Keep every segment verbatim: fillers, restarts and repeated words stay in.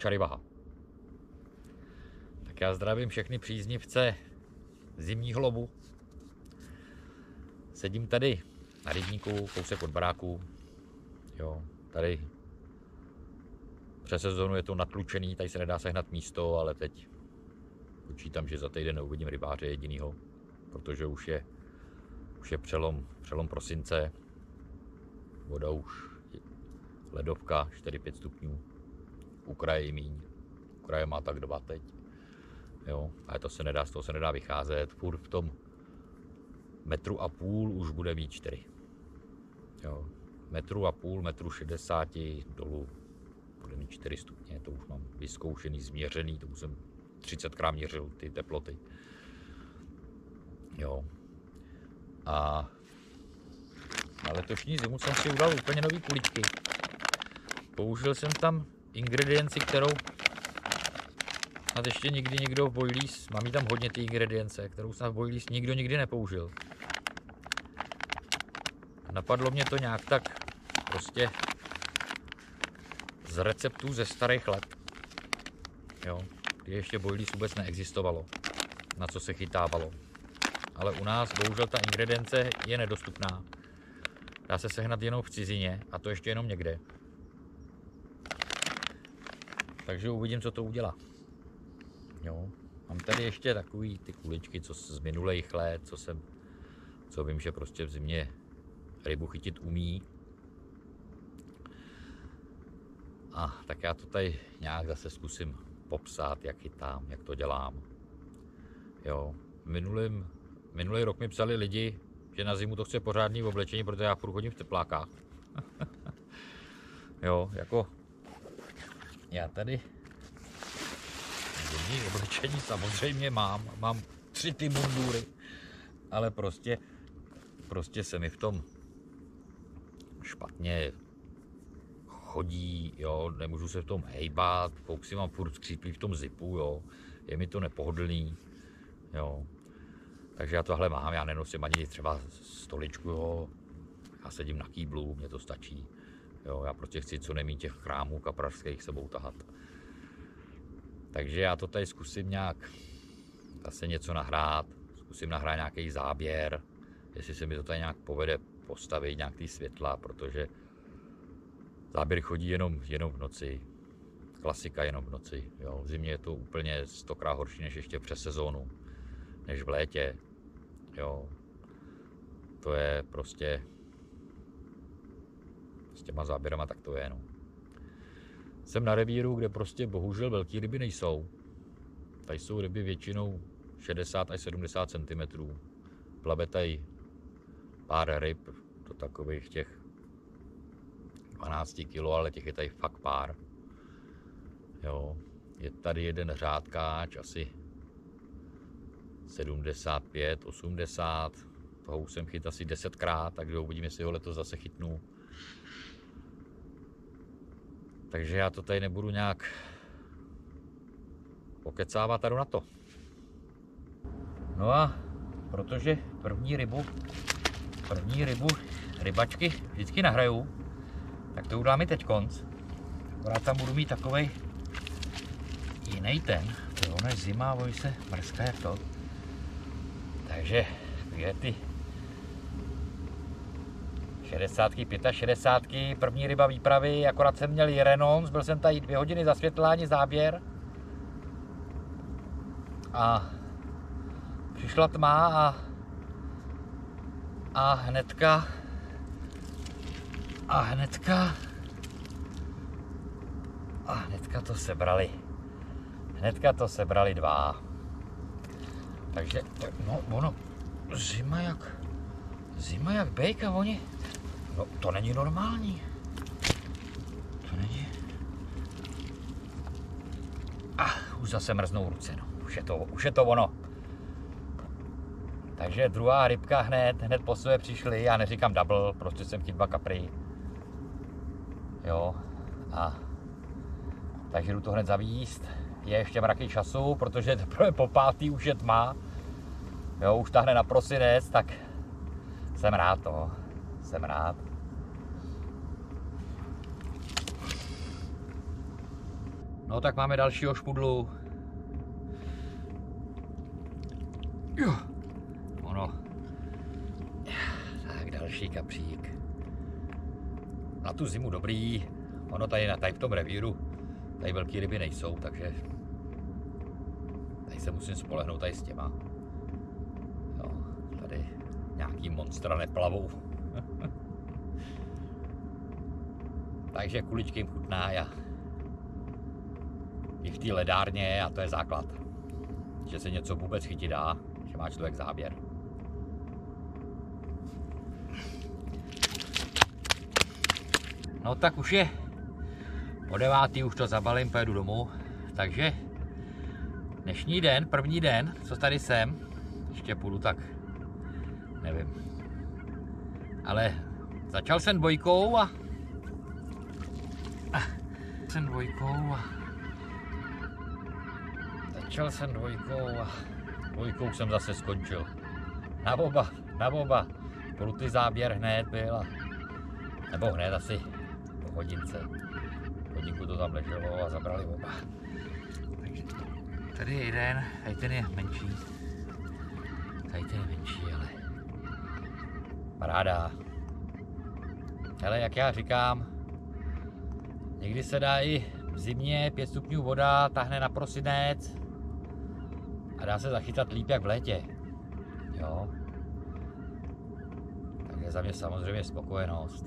Čarivaha. Tak já zdravím všechny příznivce zimního lovu. Sedím tady na rybníku, kousek od baráku. Jo, tady přes sezónu je to natlučený, tady se nedá sehnat místo, ale teď počítám, že za týden neuvidím rybáře jedinýho, protože už je, už je přelom, přelom prosince. Voda už ledovka, čtyři pět stupňů. U kraje i míň. U kraje má tak dva teď. Jo, ale to se nedá, z toho se nedá vycházet. Furt v tom metru a půl už bude mít čtyři. Jo, metru a půl, metru šedesáti dolů bude mít čtyři stupně. To už mám vyzkoušený, změřený, to už jsem třicetkrát měřil ty teploty. Jo. A na letošní zimu jsem si udal úplně nový kuličky. Použil jsem tam ingredienci, kterou snad ještě nikdy nikdo v boilies, mám jí tam hodně ty ingredience, kterou snad v boilies nikdo nikdy nepoužil. Napadlo mě to nějak tak prostě z receptů ze starých let. Jo, kdy ještě boilies vůbec neexistovalo, na co se chytávalo. Ale u nás bohužel ta ingredience je nedostupná. Dá se sehnat jenom v cizině a to ještě jenom někde. Takže uvidím, co to udělá. Jo. Mám tady ještě takový ty kuličky, co z minulých let, co jsem, co vím, že prostě v zimě rybu chytit umí. A tak já to tady nějak zase zkusím popsat, jak chytám, jak to dělám. Jo. Minulým, minulý rok mi psali lidi, že na zimu to chce pořádný oblečení, protože já furt chodím v teplákách. Jo, jako já tady zimní oblečení samozřejmě mám, mám tři ty mundury, ale prostě, prostě se mi v tom špatně chodí, jo, nemůžu se v tom hejbat, fousy mám furt skříplý v tom zipu, jo, je mi to nepohodlný, jo. Takže já tohle mám, já nenosím ani třeba stoličku, jo. Já sedím na kýblu, mně to stačí. Jo, já prostě chci co nejméně těch krámů kaprařských sebou tahat. Takže já to tady zkusím nějak zase něco nahrát, zkusím nahrát nějaký záběr, jestli se mi to tady nějak povede postavit, nějak ty světla, protože záběr chodí jenom, jenom v noci. Klasika jenom v noci. Jo. V zimě je to úplně stokrát horší než ještě přes sezónu, než v létě. Jo. To je prostě s těma záběrama tak to je. No. Jsem na revíru, kde prostě bohužel velký ryby nejsou. Tady jsou ryby většinou šedesát až sedmdesát centimetrů. Plave tady pár ryb do takových těch dvanáct kilo, ale těch je tady fakt pár. Jo. Je tady jeden řádkáč, asi sedmdesát pět, osmdesát. Toho už jsem chyt asi desetkrát, takže uvidím, jestli ho letos zase chytnu. Takže já to tady nebudu nějak pokecávat a jdu na to. No a protože první rybu, první rybu rybačky vždycky nahraju, tak to udělám i teď konc. Akorát tam budu mít takovej jiný ten, to ono je zima, bojí se mrzká jak to. Takže je ty šedesátky, šedesátky, první ryba výpravy, akorát jsem měl renons, byl jsem tady dvě hodiny zasvětlání, záběr. A přišla tma a, a hnedka, a hnedka, a hnedka to sebrali. Hnedka to sebrali dva. Takže, no, ono, zima jak, zima jak bejka, oni, no, to není normální. To není. Ah, už zase mrznou ruce, no, už je to, už je to ono. Takže druhá rybka hned, hned po své přišly, já neříkám double, prostě jsem chyt dva kapry. Jo, a takže jdu to hned zavíst. Je ještě mraky času, protože teprve po pátý už je tma. Jo, už tahne na prosinec, tak jsem rád to, jsem rád. No tak máme dalšího špudlu. Jo. Ono. Tak další kapřík. Na tu zimu dobrý. Ono tady, na, tady v tom revíru tady velký ryby nejsou, takže tady se musím spolehnout tady s těma. Jo, tady nějaký monstra neplavou. Takže kuličky jim chutná a i v té ledárně, a to je základ, že se něco vůbec chytit dá, že má člověk záběr. No tak už je po devátý, už to zabalím, pojedu domů, takže dnešní den, první den, co tady jsem, ještě půjdu tak, nevím, ale začal jsem dvojkou a, a jsem dvojkou a začal jsem dvojkou a dvojkou jsem zase skončil. Na oba, na oba, krutý záběr hned byl a, nebo hned asi po hodince. Hodinku to tam leželo a zabrali oba. Takže tady je jeden, tady ten je menší. Tady ten je menší, ale paráda. Hele, jak já říkám, někdy se dá i v zimě pět stupňů voda, tahne na prosinec a dá se zachytat líp jak v létě. Jo. Takže za mě samozřejmě spokojenost.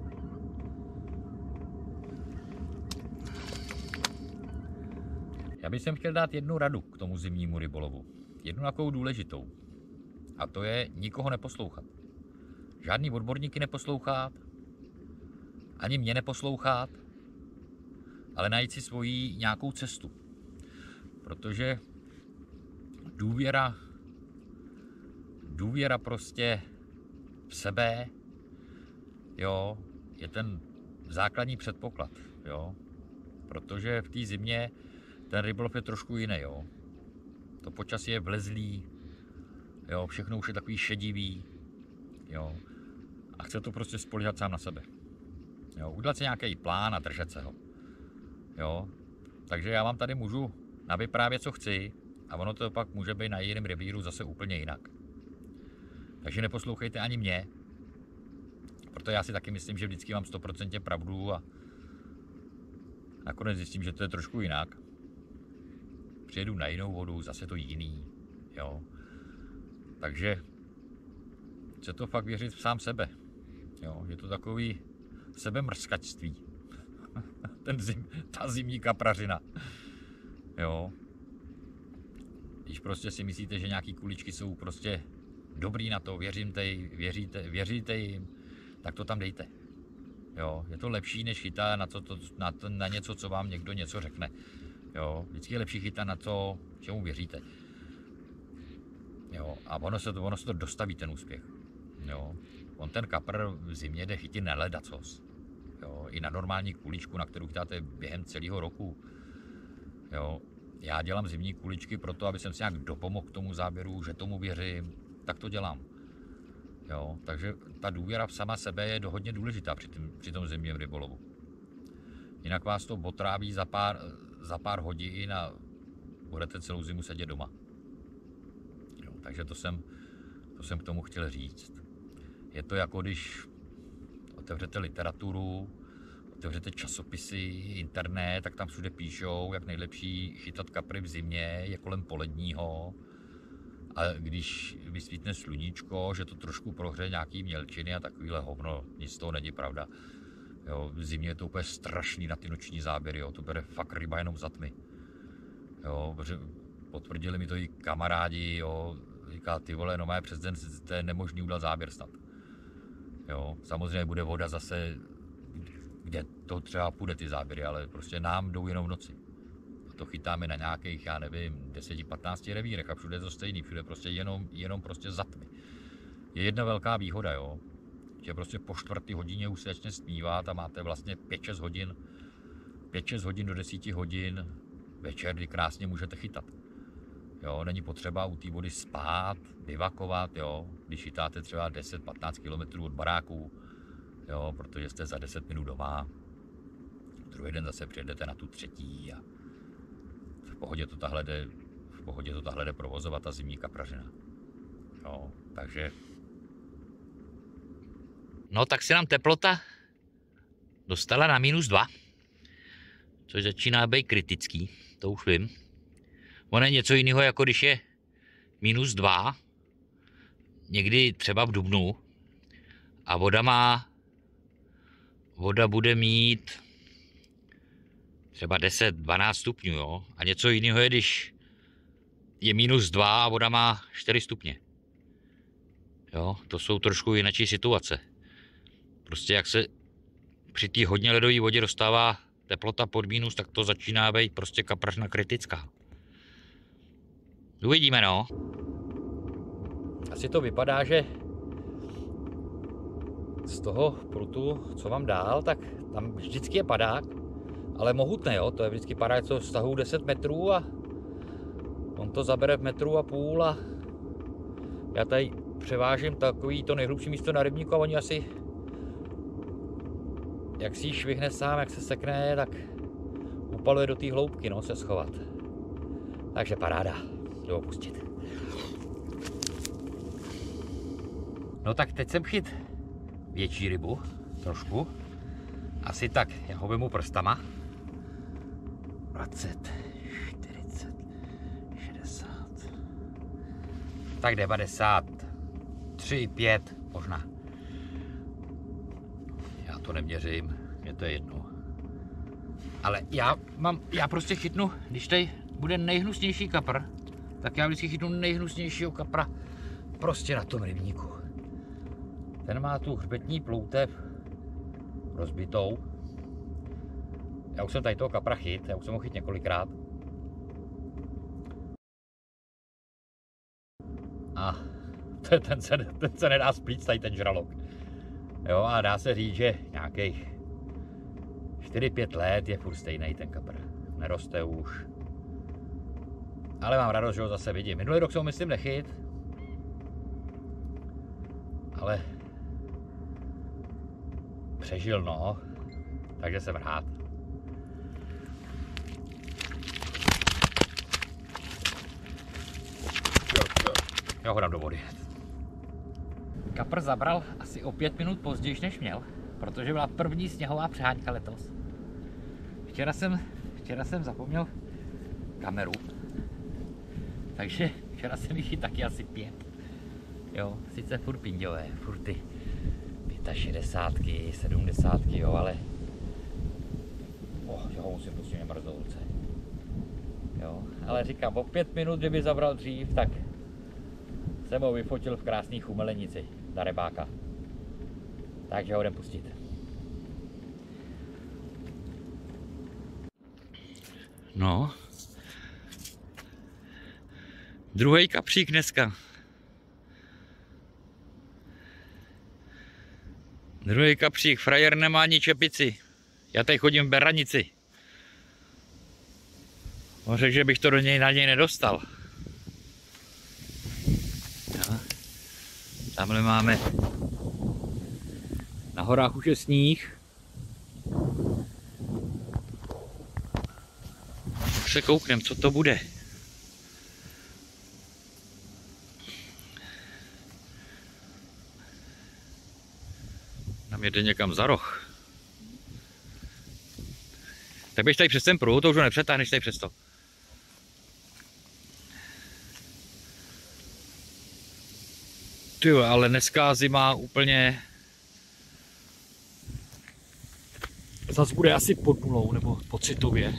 Já bych sem chtěl dát jednu radu k tomu zimnímu rybolovu. Jednu takovou důležitou. A to je nikoho neposlouchat. Žádný odborníky neposlouchat, ani mě neposlouchat, ale najít si svoji nějakou cestu. Protože důvěra, důvěra prostě v sebe, jo, je ten základní předpoklad, jo. Protože v té zimě ten rybolov je trošku jiný, jo. To počasí je vlezlý, jo, všechno už je takový šedivý, jo. A chce to prostě spolíhat sám na sebe. Jo, udělat si nějaký plán a držet se ho. Jo. Takže já vám tady můžu navyprávět, co chci, a ono to pak může být na jiném revíru zase úplně jinak. Takže neposlouchejte ani mě, protože já si taky myslím, že vždycky mám sto procent pravdu a nakonec zjistím, že to je trošku jinak. Přijedu na jinou vodu, zase to jiný, jo. Takže chce to fakt věřit v sám sebe, jo. Je to takový sebemrskačství. Ten zim, ta zimní kaprařina, jo. Když prostě si myslíte, že nějaký kuličky jsou prostě dobrý na to, věříte, věříte, věříte jim, tak to tam dejte. Jo, je to lepší, než chytat na, to, to, na, to, na něco, co vám někdo něco řekne. Jo, vždycky je lepší chytat na to, čemu věříte. Jo, a ono se, to, ono se to dostaví, ten úspěch. Jo, on ten kapr v zimě jde chytit na ledacos. Jo, i na normální kuličku, na kterou chytáte během celého roku. Jo, já dělám zimní kuličky proto, aby jsem si nějak dopomohl k tomu záběru, že tomu věřím, tak to dělám. Jo, takže ta důvěra v sama sebe je hodně důležitá při, tím, při tom zimním rybolovu. Jinak vás to otráví za pár, za pár hodin a budete celou zimu sedět doma. Jo, takže to jsem, to jsem k tomu chtěl říct. Je to jako když otevřete literaturu, otevřete časopisy, internet, tak tam všude píšou, jak nejlepší chytat kapry v zimě je kolem poledního. A když vysvítne sluníčko, že to trošku prohře nějaký mělčiny a takovýhle hovno, nic z toho není pravda. Jo, v zimě je to úplně strašný na ty noční záběry, jo, to bere fakt ryba jenom za tmy. Jo, potvrdili mi to i kamarádi, jo, říká, ty vole, no má přes den, to je nemožný udělat záběr snad. Jo, samozřejmě bude voda zase, kde to třeba půjde ty záběry, ale prostě nám jdou jenom v noci. A to chytáme na nějakých, já nevím, deset patnáct revírech a všude je to stejný, všude prostě jenom, jenom prostě za tmy. Je jedna velká výhoda, jo, že prostě po čtvrtý hodině už se začne stmívat a máte vlastně pět šest hodin, pět šest hodin do deseti hodin večer, kdy krásně můžete chytat. Jo, není potřeba u té vody spát, bivakovat, jo, když chytáte třeba deset patnáct kilometrů od baráku, jo, protože jste za deset minut doma, druhý den zase přijedete na tu třetí a pohodě to tahle jde, v pohodě to tahle jde provozovat, ta zimní kaprařina. No, takže... No tak se nám teplota dostala na minus dva, což začíná být kritický, to už vím. Ono je něco jiného, jako když je minus dva, někdy třeba v dubnu, a voda má, voda bude mít třeba deset dvanáct stupňů, jo? A něco jiného je, když je minus dva a voda má čtyři stupně. Jo? To jsou trošku jinačí situace. Prostě jak se při té hodně ledové vodě dostává teplota pod minus, tak to začíná být prostě kaprařina kritická. Uvidíme, no. Asi to vypadá, že z toho prutu, co mám dál, tak tam vždycky je padák, ale mohutné, jo, to je vždycky padák, co vztahu deset metrů a on to zabere v metru a půl a já tady převážím takový to nejhlubší místo na rybníku a oni asi, jak si ji švihne sám, jak se sekne, tak upaluje do té hloubky, no, se schovat. Takže paráda, jdu opustit. No tak teď jsem chyt větší rybu, trošku, asi tak, já ho vemu prstama. dvacet, čtyřicet, šedesát, tak devadesát tři, pět možná. Já to neměřím, mě to je jedno. Ale já mám, já prostě chytnu, když tady bude nejhnusnější kapr, tak já vždycky chytnu nejhnusnějšího kapra prostě na tom rybníku. Ten má tu hřbetní ploutev rozbitou. Já už jsem tady toho kapra chyt, já už jsem ho chyt několikrát. A ten se, ten se nedá splít, tady ten žralok. Jo, a dá se říct, že nějakých čtyři pět let je furt stejný ten kapr. Neroste už. Ale mám radost, že ho zase vidím. Minulý rok jsem ho myslím nechyt. Ale přežil, no. Takže jsem rád. Já ho dám do vody. Kapr zabral asi o pět minut později, než měl, protože byla první sněhová přeháňka letos. Včera jsem, včera jsem zapomněl kameru, takže včera jsem jich taky asi pět. Jo, sice furt pinďové, furt ty šedesátky, sedmdesátky, jo, ale oh, jo, musím prostě nemrzout. Jo, ale říkám, o pět minut, kdyby zabral dřív, tak jsem ho vyfotil v krásné chumelenici na rybáka. Takže ho jdem pustit. No. Druhý kapřík dneska. Druhý kapřík, frajer nemá ani čepici. Já tady chodím v beranici. On řekl, že bych to do něj na něj nedostal. Ja. Tamhle máme, na horách už je sníh. Se kouknem, co to bude. Nám jede někam za roh. Tak běž tady přes ten pruh, to už ho nepřetáhneš tady přes to. Tyjo, ale dneska zima úplně... Zas bude asi pod nulou, nebo pocitově.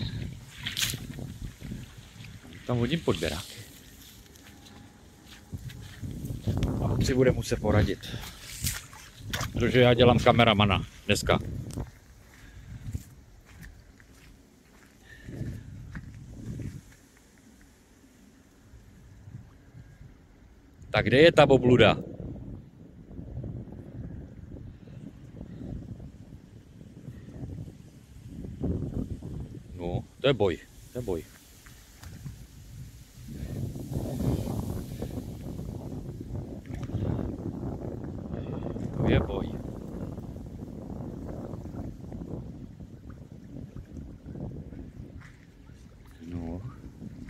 Tam hodím podběrák. A si bude muset poradit. Protože já dělám kameramana dneska. Tak kde je ta bobluda? No, to je boj, to je boj. To je boj. No,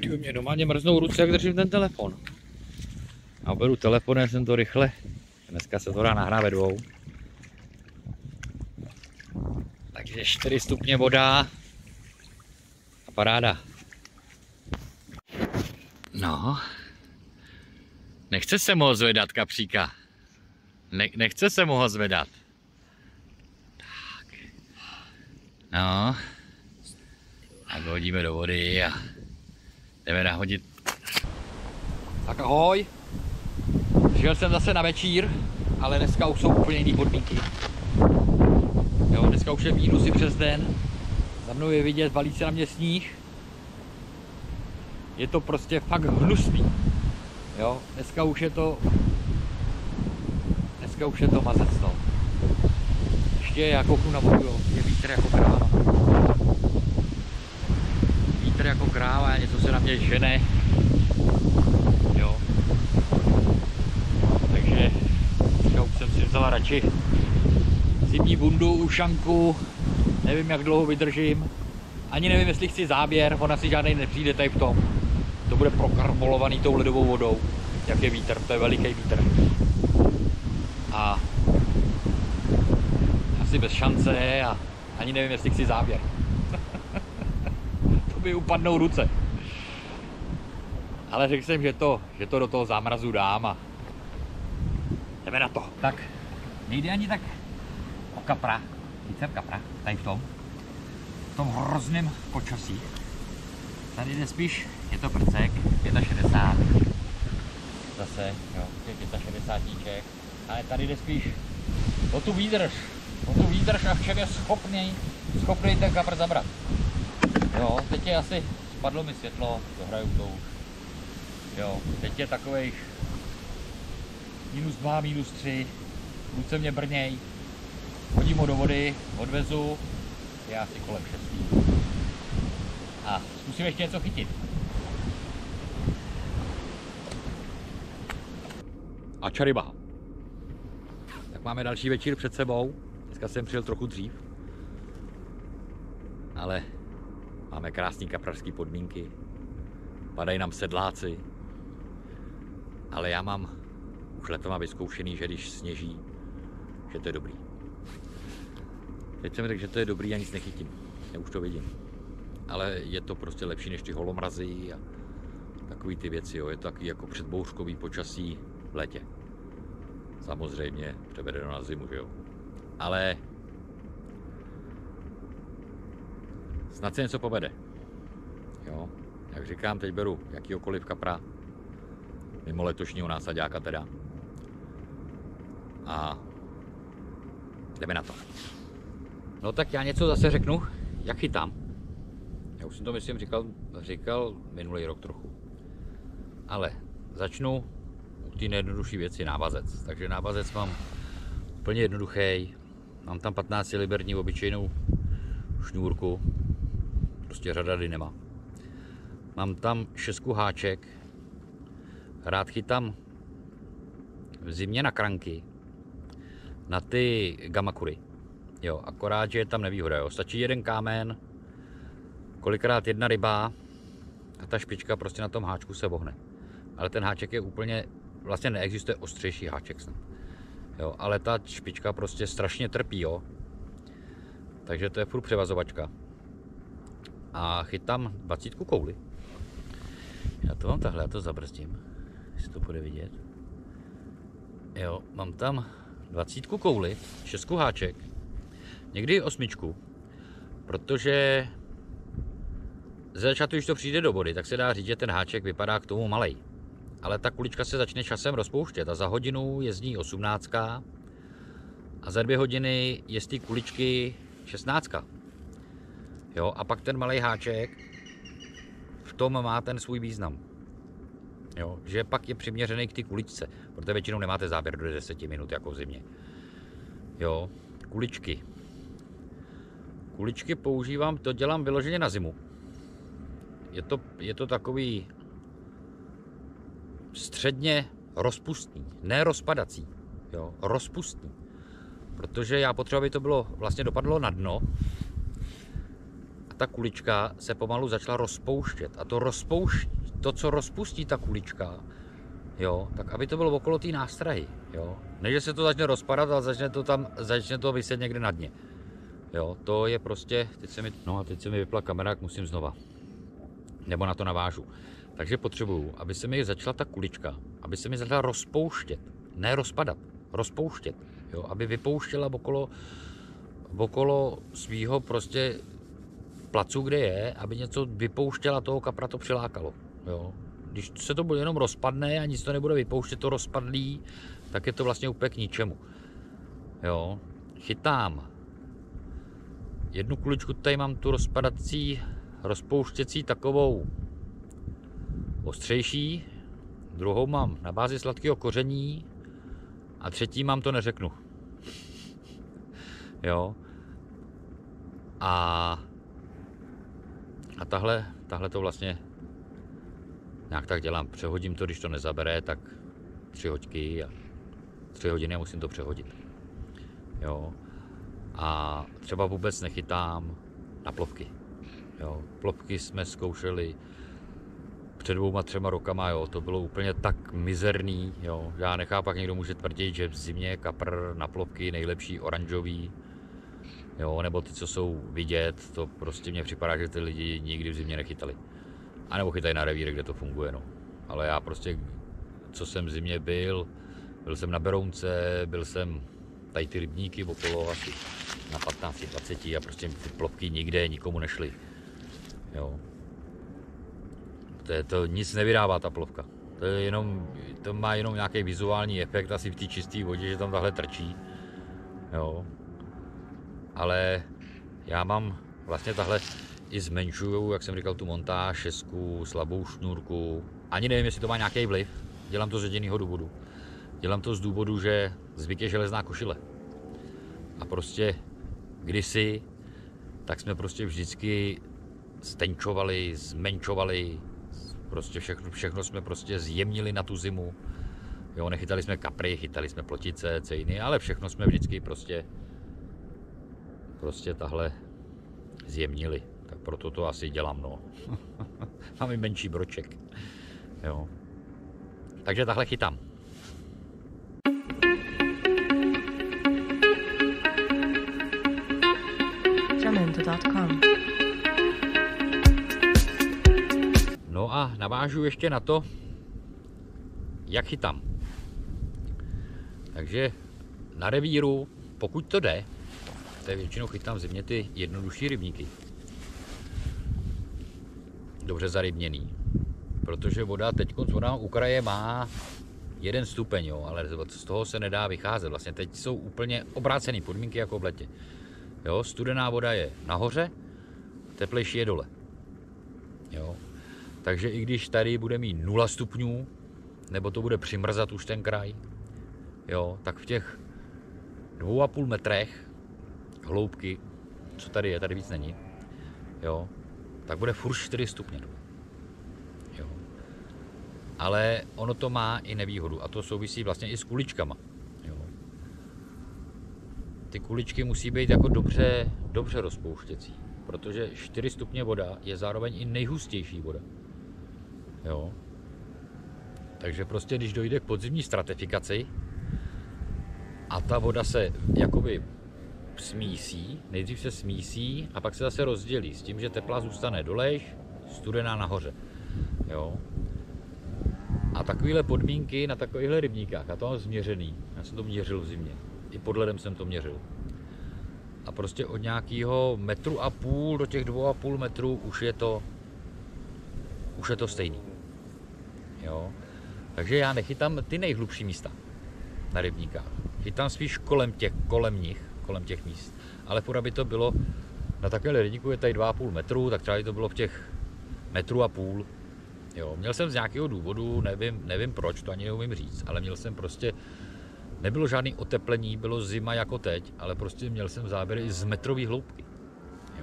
Ty mě normálně mrznou ruce, jak držím ten telefon. A beru telefonem, jsem to rychle. Dneska se to dá nahrát ve dvou. Takže čtyři stupně voda. A paráda. No. Nechce se mu ho zvedat, kapříka. Ne, nechce se mu ho zvedat. Tak. No. Tak ho hodíme do vody a jdeme nahodit. Tak ahoj. Žil jsem zase na večír, ale dneska už jsou úplně jiný podmínky. Jo, dneska už je mínusy přes den. Za mnou je vidět, valí se na mě sníh. Je to prostě fakt hnusný. Jo, dneska už je to... Dneska už je to mazec, no. Ještě já kouknu na vodu, jo. Je vítr jako kráva. Vítr jako kráva, něco se na mě žene. Jo. Takže já už jsem si vzala radši zimní bundu, ušanku. Nevím, jak dlouho vydržím. Ani nevím, jestli chci záběr, ona si žádnej nepřijde tady v tom. To bude prokarbolovaný tou ledovou vodou. Jak je vítr, to je veliký vítr. A asi bez šance a ani nevím, jestli chci záběr. To by upadnou ruce. Ale řekl jsem, že to, že to do toho zámrazu dám a jdeme na to. Tak, nejde ani tak o kapra. Víc jsem kapra, tady v tom. V tom hrozném počasí. Tady jde spíš, je to prcek, šedesát pět. Zase, jo, je šedesát pět. Ale tady jde spíš o tu výdrž. O tu výdrž a v čem je schopný, schopný ten kapr zabrat. Jo, teď je asi, spadlo mi světlo, dohraju to už. Jo, teď je takových minus dva, minus tři, ruce mě brněj. Hodím ho do vody, odvezu, je asi kolem šestý. A zkusím ještě něco chytit. A čaryba. Tak máme další večír před sebou. Dneska jsem přijel trochu dřív. Ale máme krásné kaprařské podmínky. Padají nám sedláci. Ale já mám už letama vyzkoušený, že když sněží, že to je dobrý. Teď jsem řekl, že to je dobrý a nic nechytím. Já už to vidím. Ale je to prostě lepší než ty holomrazy a takový ty věci. Jo. Je to takový jako předbouřkový počasí v létě. Samozřejmě převedeno na zimu, že jo. Ale snad se něco povede. Jo. Jak říkám, teď beru jakýhokoliv kapra, mimo letošního násaďáka teda. A jdeme na to. No tak já něco zase řeknu, jak chytám. Já už jsem to myslím říkal, říkal minulý rok trochu. Ale začnu u té nejjednodušší věci, návazec. Takže návazec mám úplně jednoduchý. Mám tam patnáctiliberní obyčejnou šňůrku. Prostě řada dynama. Mám tam šestku háček. Rád chytám v zimě na kranky. Na ty gamakury. Jo, akorát, že je tam nevýhoda. Jo. Stačí jeden kámen, kolikrát jedna ryba a ta špička prostě na tom háčku se vohne. Ale ten háček je úplně, vlastně neexistuje ostřejší háček snad. Jo, ale ta špička prostě strašně trpí, jo. Takže to je furt převazovačka. A chytám dvacítku kouli. Já to mám takhle, já to zabrzdím, jestli to bude vidět. Jo, mám tam dvacítku kouli, šestku háček, někdy osmičku, protože ze začátku, když to přijde do vody, tak se dá říct, že ten háček vypadá k tomu malej. Ale ta kulička se začne časem rozpouštět a za hodinu jezdí osmnáctka a za dvě hodiny je z té kuličky šestnáctka. Jo, a pak ten malej háček v tom má ten svůj význam. Jo, že pak je přiměřený k té kuličce, protože většinou nemáte záběr do deseti minut jako v zimě. Jo, kuličky. Kuličky používám, to dělám vyloženě na zimu. Je to, je to takový středně rozpustný, ne rozpadací, jo, rozpustný. Protože já potřebuji, aby to bylo, vlastně dopadlo na dno. ta kulička se pomalu začala rozpouštět. A to, rozpoušť, to co rozpustí ta kulička, jo, tak aby to bylo okolo té nástrahy. Jo. Ne, že se to začne rozpadat, ale začne to tam, začne to vyset někde na dně. Jo, to je prostě, teď se mi, no a teď se mi vypla kamera, musím znova. Nebo na to navážu. Takže potřebuju, aby se mi začala ta kulička, aby se mi začala rozpouštět. Ne rozpadat, rozpouštět. Jo, aby vypouštěla okolo, okolo svýho prostě placu, kde je, aby něco vypouštěla, toho kapra to přilákalo. Jo. Když se to bude jenom rozpadne a nic to nebude vypouštět, to rozpadlý, tak je to vlastně úplně k ničemu. Jo. Chytám jednu kuličku, tady mám tu rozpadací, rozpouštěcí takovou ostřejší, druhou mám na bázi sladkého koření a třetí mám, to neřeknu. Jo. A, a tahle, tahle to vlastně nějak tak dělám. Přehodím to, když to nezabere, tak tři hoďky a tři hodiny a musím to přehodit. Jo. A třeba vůbec nechytám na plovky. Jo. Plovky jsme zkoušeli před dvouma, třema rokama, jo. To bylo úplně tak mizerný. Jo. Já nechápu, jak někdo může tvrdit, že v zimě kapr na plovky nejlepší oranžový. Jo, nebo ty, co jsou vidět, to prostě mně připadá, že ty lidi nikdy v zimě nechytali. A nebo chytají na revíre, kde to funguje, no. Ale já prostě, co jsem v zimě byl, byl jsem na Berounce, byl jsem tady ty rybníky okolo asi na patnáct dvacet a prostě ty plovky nikde nikomu nešly. Jo. To, je, to nic nevydává ta plovka. To, je jenom, to má jenom nějaký vizuální efekt asi v té čisté vodě, že tam tahle trčí. Jo. Ale já mám vlastně tahle i zmenšuju, jak jsem říkal, tu montáž, šestku, slabou šňůrku. Ani nevím, jestli to má nějaký vliv. Dělám to z jediného důvodu. Dělám to z důvodu, že zvyk je železná košile. A prostě kdysi, tak jsme prostě vždycky stenčovali, zmenšovali, prostě všechno, všechno jsme prostě zjemnili na tu zimu. Jo, nechytali jsme kapry, chytali jsme plotice, cejny, ale všechno jsme vždycky prostě prostě tahle zjemnili. Tak proto to asi dělám, no. Mám i menší broček. Jo. Takže tahle chytám. jamendo tečka com. No a navážu ještě na to, jak chytám. Takže na revíru, pokud to jde, to většinou chytám v zimě ty jednodušší rybníky. Dobře zarybněný. Protože voda teď voda u kraje má jeden stupeň, jo, ale z toho se nedá vycházet. Vlastně teď jsou úplně obrácené podmínky jako v letě. Jo, studená voda je nahoře, teplejší je dole. Jo. Takže i když tady bude mít nula stupňů, nebo to bude přimrzat už ten kraj, jo, tak v těch dvou a půl metrech hloubky, co tady je, tady víc není, jo, tak bude furt čtyři stupně. Jo. Ale ono to má i nevýhodu a to souvisí vlastně i s kuličkama. Jo. Ty kuličky musí být jako dobře, dobře rozpouštěcí, protože čtyři stupně voda je zároveň i nejhustější voda. Jo. Takže prostě, když dojde k podzimní stratifikaci a ta voda se jakoby smísí, nejdřív se smísí a pak se zase rozdělí s tím, že teplá zůstane dolejš, studená nahoře. Jo. A takovéhle podmínky na takovýchhle rybníkách, já to mám změřený, já jsem to měřil v zimě, i pod ledem jsem to měřil. A prostě od nějakého metru a půl do těch dvou a půl metrů už je to, už je to stejný. Jo. Takže já nechytám ty nejhlubší místa na rybníkách. Chytám spíš kolem těch, kolem nich, kolem těch míst. Ale furt, aby to bylo, na takovém rybníku je tady dva a půl metru, tak třeba to bylo v těch metru a půl. Jo, měl jsem z nějakého důvodu, nevím, nevím proč, to ani neumím říct, ale měl jsem prostě, nebylo žádný oteplení, bylo zima jako teď, ale prostě měl jsem záběry i z metrový hloubky. Jo.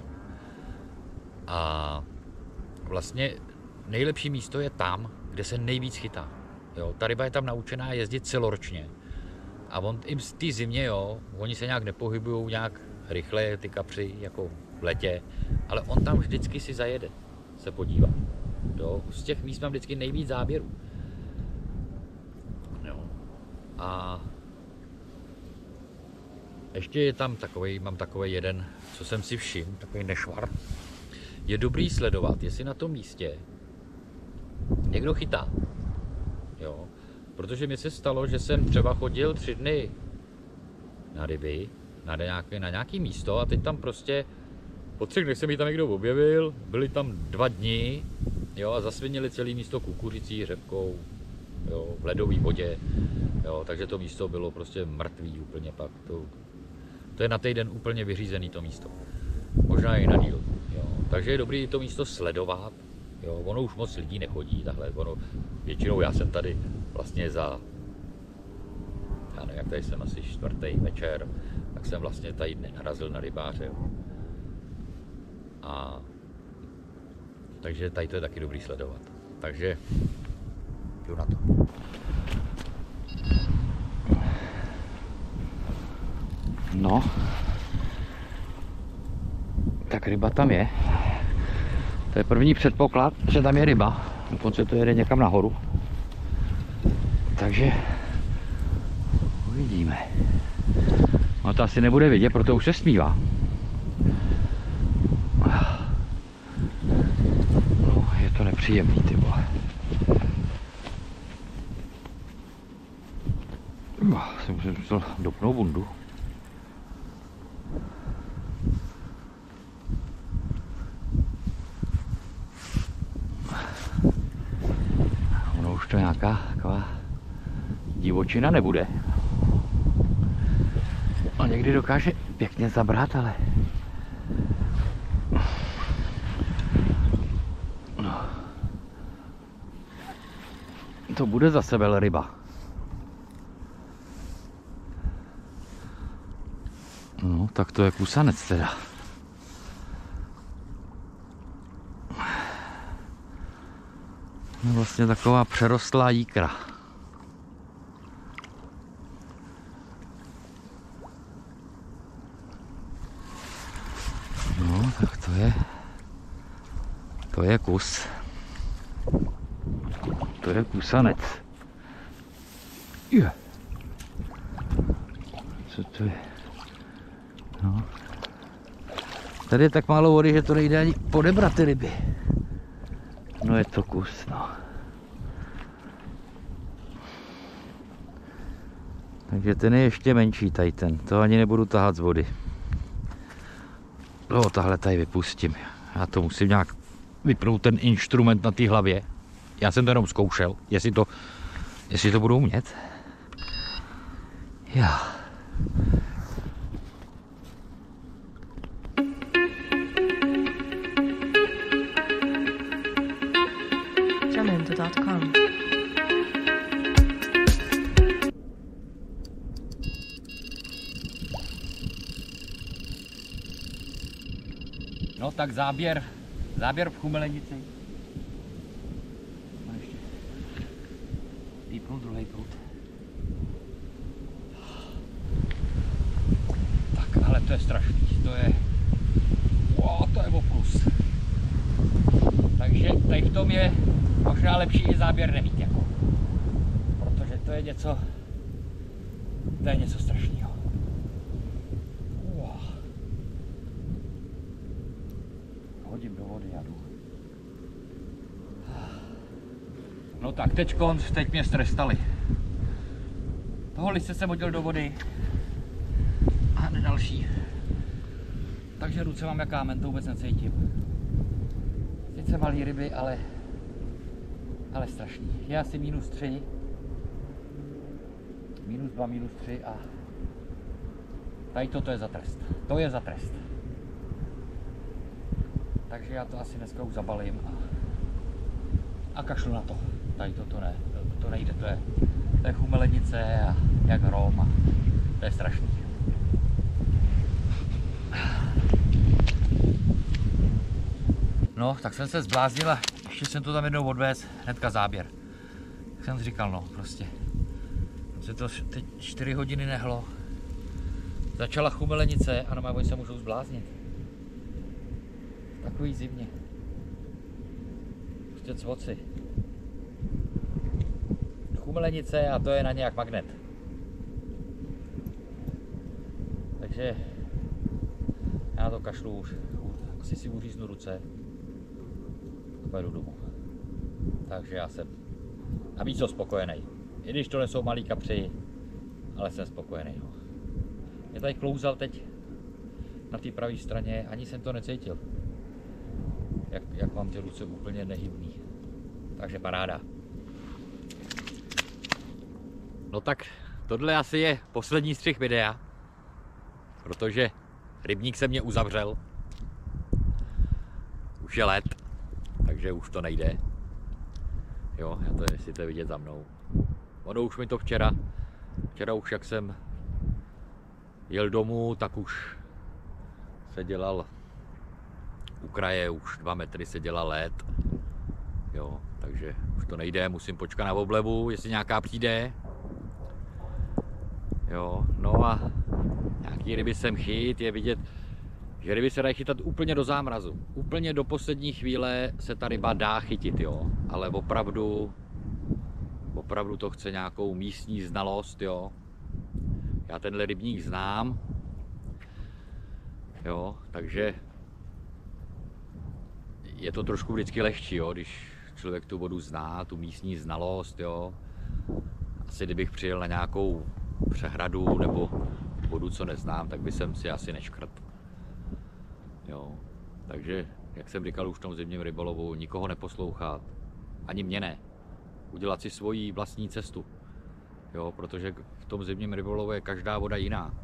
A vlastně nejlepší místo je tam, kde se nejvíc chytá. Jo, ta ryba je tam naučená jezdit celoročně. A on i v té zimě, jo, oni se nějak nepohybují nějak rychle ty kapři, jako v letě, ale on tam vždycky si zajede, se podívá. Jo? Z těch míst mám vždycky nejvíc záběrů. Jo. A ještě je tam takový, mám takový jeden, co jsem si všiml, takový nešvar. Je dobrý sledovat, jestli na tom místě někdo chytá. Jo. Protože mi se stalo, že jsem třeba chodil tři dny na ryby, na nějaké, na nějaké místo a teď tam prostě po třech dnech se mi tam někdo objevil, byli tam dva dny, jo, a zasvinili celé místo kukuřicí, řepkou, jo, v ledové vodě, jo, takže to místo bylo prostě mrtvý úplně pak. To, to je na týden úplně vyřízený to místo. Možná i na díl. Jo. Takže je dobré to místo sledovat. Jo. Ono už moc lidí nechodí takhle. Ono, většinou já jsem tady vlastně za, já nevím, jak tady jsem asi čtvrtý večer, tak jsem vlastně tady narazil na rybáře. Jo. A takže tady to je taky dobrý sledovat. Takže jdu na to. No, tak ryba tam je. To je první předpoklad, že tam je ryba. Dokonce to jede někam nahoru. Takže uvidíme. No to asi nebude vidět, proto už se smívá. No, je to nepříjemný, ty vole. Jsem si musel dopnout bundu. Ono už to nějaká taková divočina nebude. A někdy dokáže pěkně zabrat, ale no. To bude zase velryba. No, tak to je kusanec teda. No, vlastně taková přerostlá jíkra. No, tak to je, to je kus. To je kusanec. Je. Co to je? No. Tady je tak málo vody, že to nejde ani podebrat ty ryby. No je to kus, no. Takže ten je ještě menší, tady ten. To ani nebudu tahat z vody. No, tahle tady vypustím. Já to musím nějak vypnout ten instrument na té hlavě. Já jsem to jenom zkoušel, jestli to, jestli to budu umět. Já. jamendo tečka com. No tak záběr, záběr v Chumelenici. No ještě vypnu druhý proud. Tak, ale to je strašný, to je, wow, to je oplus. Takže tady v tom je možná lepší i záběr nemít, jako. Protože to je něco, to je něco strašného. Wow. Hodím do vody a jdu. No tak teď konc, teď mě strestali. Toho listce jsem hodil do vody a hned další. Takže ruce mám jak kámen, to vůbec necítím. Sice malý ryby, ale, ale strašný. Je asi minus tři, minus dva, minus tři a tady toto je za trest. To je za trest. Takže já to asi dneska už zabalím a, a kašlu na to. Tady toto ne, to, to nejde, to je, to je Chumelenice a jak hrom a to je strašný. No, tak jsem se zbláznil a ještě jsem to tam jednou odvez, hnedka záběr. Jak jsem si říkal, no, prostě. Se to teď čtyři hodiny nehlo. Začala chumelenice, ano, má oni se můžou zbláznit. Takový zimně. Prostě cvoci. Chumelenice a to je na ně jak magnet. Takže já to kašlu už. Asi si uříznu ruce. Pojedu domů. Takže já jsem a víc spokojený. I když to nesou malý kapři, ale jsem spokojený. No. Mě tady klouzal teď na té pravé straně, ani jsem to necítil. Jak, jak mám ty ruce úplně nehybný. Takže paráda. No tak tohle asi je poslední střih videa, protože rybník se mě uzavřel. Už je led, takže už to nejde. Jo, já to jestli to je vidět za mnou. Ono už mi to včera, včera už jak jsem jel domů, tak už se dělal u kraje, už dva metry se dělal led. Jo, takže už to nejde, musím počkat na oblevu, jestli nějaká přijde. Jo, no a nějaký ryby jsem chyt, je vidět, že ryby se dají chytat úplně do zámrazu. Úplně do poslední chvíle se ta ryba dá chytit, jo, ale opravdu, opravdu to chce nějakou místní znalost, jo. Já tenhle rybník znám, jo, takže je to trošku vždycky lehčí, jo, když člověk tu vodu zná, tu místní znalost, jo. Asi kdybych přijel na nějakou přehradu nebo vodu, co neznám, tak by jsem si asi neškrt. Jo, takže, jak jsem říkal už v tom zimním rybolovu, nikoho neposlouchat, ani mě ne. Udělat si svoji vlastní cestu, jo, protože v tom zimním rybolovu je každá voda jiná.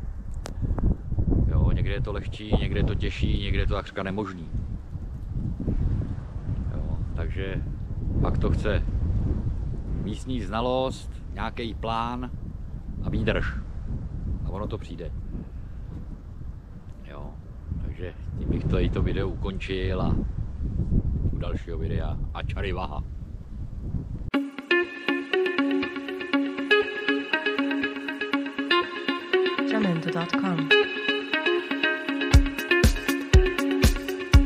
Jo, někde je to lehčí, někde je to těžší, někde je to takřka nemožný. Jo, takže pak to chce místní znalost, nějaký plán a výdrž. A ono to přijde. Jo, takže tím bych to, to video ukončil a u dalšího videa a čary vaha. jamendo tečka com